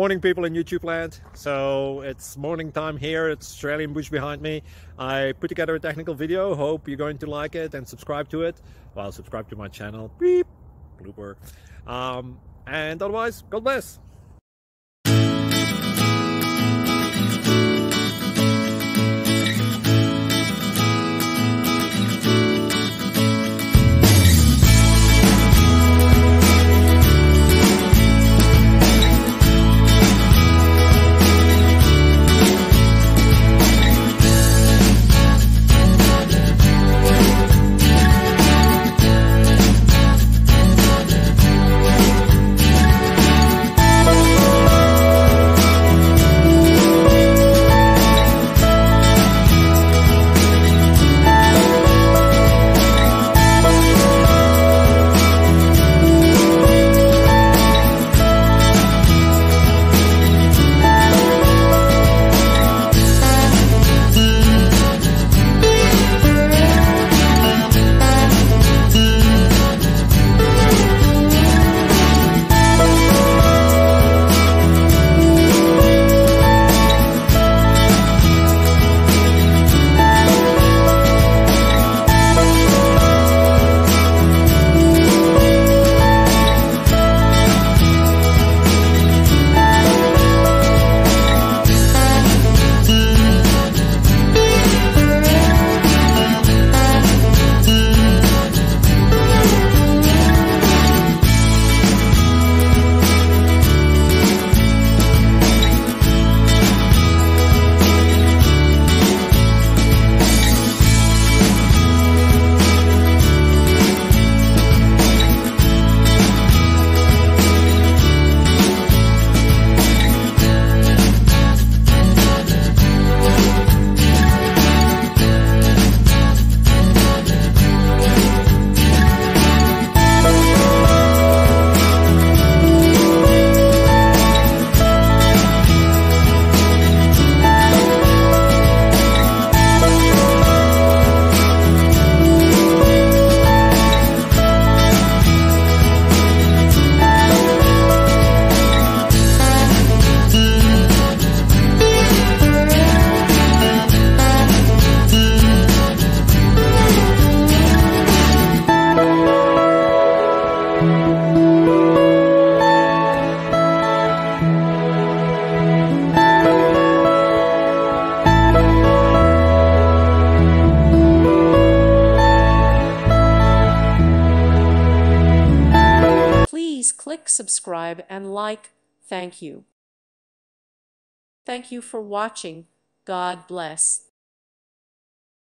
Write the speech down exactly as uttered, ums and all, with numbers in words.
Morning, people in YouTube land. So it's morning time here. It's Australian bush behind me. I put together a technical video. Hope you're going to like it and subscribe to it. Well, subscribe to my channel. Beep. Blooper. Um, and otherwise, God bless. Please click subscribe and like. Thank you. Thank you for watching. God bless.